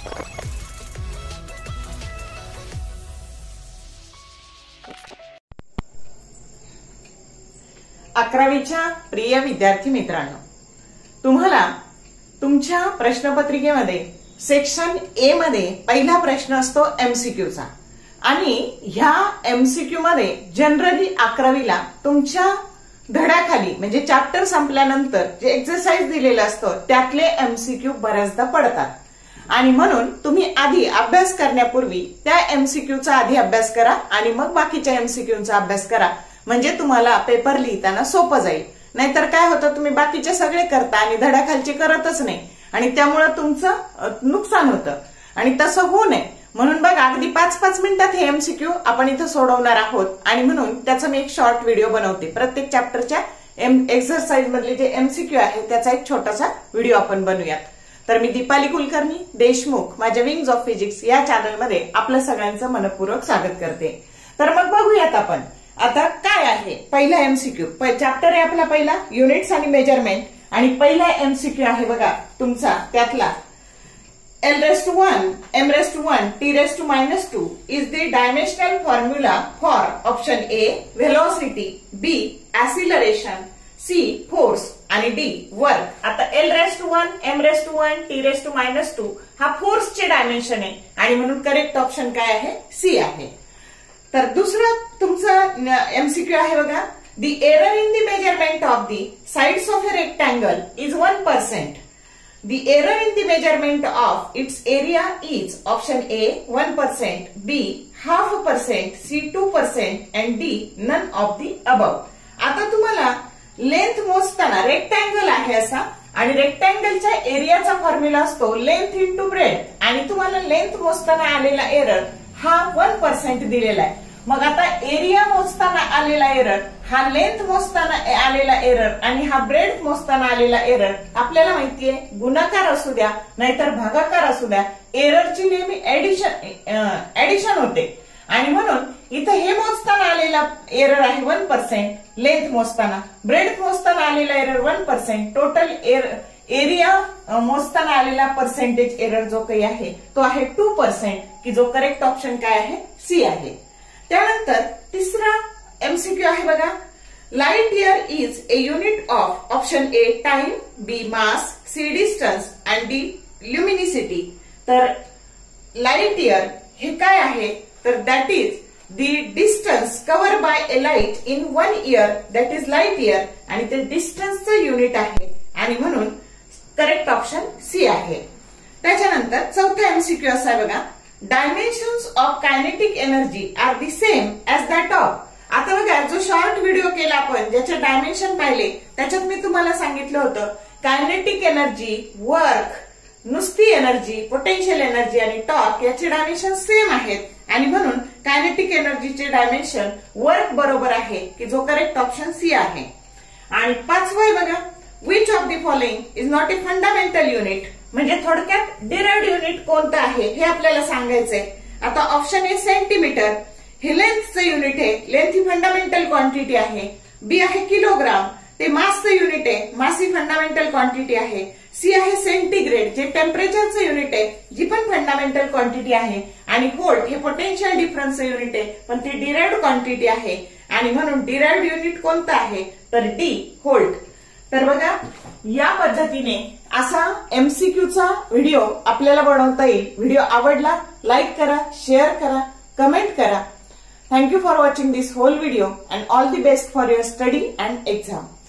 अकरावीच्या प्रिय विद्यार्थी मित्रांनो, तुम्हाला तुमच्या प्रश्नपत्रिकेमध्ये सेक्शन ए मध्ये पहिला प्रश्न असतो एमसीक्यूचा आणि ह्या एमसीक्यू मध्ये जनरली 11वीला तुमच्या धड्याखाली म्हणजे चॅप्टर संपल्यानंतर जे एक्सरसाइज दिलेलं असतं त्यातले एमसीक्यू बऱ्याचदा पडतात आणि म्हणून तुम्ही आधी अभ्यास करण्यापूर्वी त्या एमसीक्यूचा आधी अभ्यास करा आणि मग बाकीच्या एमसीक्यूचा अभ्यास करा, म्हणजे तुम्हाला पेपर लिहिताना सोपं जाईल. नाहीतर काय होतं, तुम्ही बाकीचे सगळे करता आणि धड्याखालचे करतच नाही आणि त्यामुळे तुमचं नुकसान होतं आणि तसं होऊ नये म्हणून बघा अगदी 5-5 मिनिटात हे एमसीक्यू आपण इथं सोडवणार आहोत आणि म्हणून त्याचा मी एक शॉर्ट व्हिडिओ बनवते. प्रत्येक चॅप्टरच्या एक्सरसाइज मधले जे एमसीक्यू आहे त्याचा एक छोटासा व्हिडिओ आपण बनवूयात. तर मी दीपाली कुलकर्णी देशमुख माझ्या विंग्स ऑफ फिजिक्स या चॅनलमध्ये आपलं सगळ्यांचं मनपूर्वक स्वागत करते. तर मग बघूयात आपण आता काय आहे पहिला एमसीक्यू. चॅप्टर आहे आपला पहिला युनिट्स आणि मेजरमेंट आणि पहिला एमसीक्यू आहे बघा तुमचा त्यातला L⁻⁴ M⁻⁴ T⁻⁻² is the dimensional formula for option A velocity, B acceleration, C force आणि D work. आता L⁻⁴ M⁻⁴ T⁻⁻² हा फोर्सचे डायमेन्शन आहे आणि म्हणून करेक्ट ऑप्शन काय आहे C आहे. तर दुसरा तुमचा एमसीक्यू आहे बघा the error in the measurement of the sides of a rectangle is 1%. The error in the measurement of its area is option A 1%, B 0.5%, C 2% and D none of the above. आता तुम्हाला length मोजताना rectangle आहे असा आणि रेक्टँगलच्या एरियाचा formula असतो length into breadth आणि तुम्हाला लेंथ मोजताना आलेला एरर हा 1% दिलेला आहे. मग आता एरिया मोजताना आलेला एरर हा लेंथ मोजताना आलेला एरर आणि हा ब्रेड मोजताना आलेला एरर आपल्याला माहितीये गुणाकार असू द्या नाहीतर भागाकार असू द्या एररची नेहमी ऍडिशन होते आणि म्हणून इथं हे मोजताना आलेला एरर आहे 1%, लेंथ मोजताना ब्रेड मोजताना आलेला एरर 1%, टोटल एरिया मोजताना आलेला पर्सेंटेज एरर जो काही आहे तो आहे 2% की जो करेक्ट ऑप्शन काय आहे सी आहे. त्यानंतर तिसरा एमसीक्यू आहे बघा light year is a unit of option A time, B mass, C distance and D luminosity. तर लाइट इयर हे काय आहे तर that is the distance cover by a light in 1 year that is light year आणि ते डिस्टन्सचं unit आहे आणि म्हणून करेक्ट ऑप्शन सी आहे. त्याच्यानंतर चौथा एमसीक्यू असा आहे बघा dimensions of kinetic energy are the same as that of. आता बघा जो शॉर्ट व्हिडिओ केला आपण ज्याचे डायमेन्शन पाहिले त्याच्यात मी तुम्हाला सांगितलं होतं कायनेटिक एनर्जी, वर्क, नुसती एनर्जी, पोटेन्शियल एनर्जी आणि टॉर्क याचे डायमेन्शन सेम आहेत आणि म्हणून कायनेटिक एनर्जीचे डायमेन्शन वर्क बरोबर आहे की जो करेक्ट ऑप्शन सी आहे. आणि पाचवं आहे बघा which of the following is not a fundamental unit, म्हणजे थोडक्यात डिराइव्हड युनिट कोणतं आहे हे आपल्याला सांगायचंय. आता ऑप्शन ए सेंटीमीटर हे लेंथचं युनिट आहे, लेंथ ही फंडामेंटल क्वांटिटी आहे. बी आहे किलोग्राम ते मासचं युनिट आहे, मास ही फंडामेंटल क्वांटिटी आहे. सी आहे सेंटीग्रेड जे टेम्परेचरचं युनिट आहे जी पण फंडामेंटल क्वांटिटी आहे आणि व्होल्ट हे पोटेन्शियल डिफरन्सचं युनिट आहे पण ती डिराइव्हड क्वांटिटी आहे आणि म्हणून डिराइव्हड युनिट कोणतं आहे तर डी व्होल्ट. तर बघा या पद्धतीने असा एमसीक्यूचा व्हिडिओ आपल्याला बनवता येईल. व्हिडिओ आवडला लाईक करा, शेअर करा, कमेंट करा. Thank you for watching this whole video and all the best for your study and exam.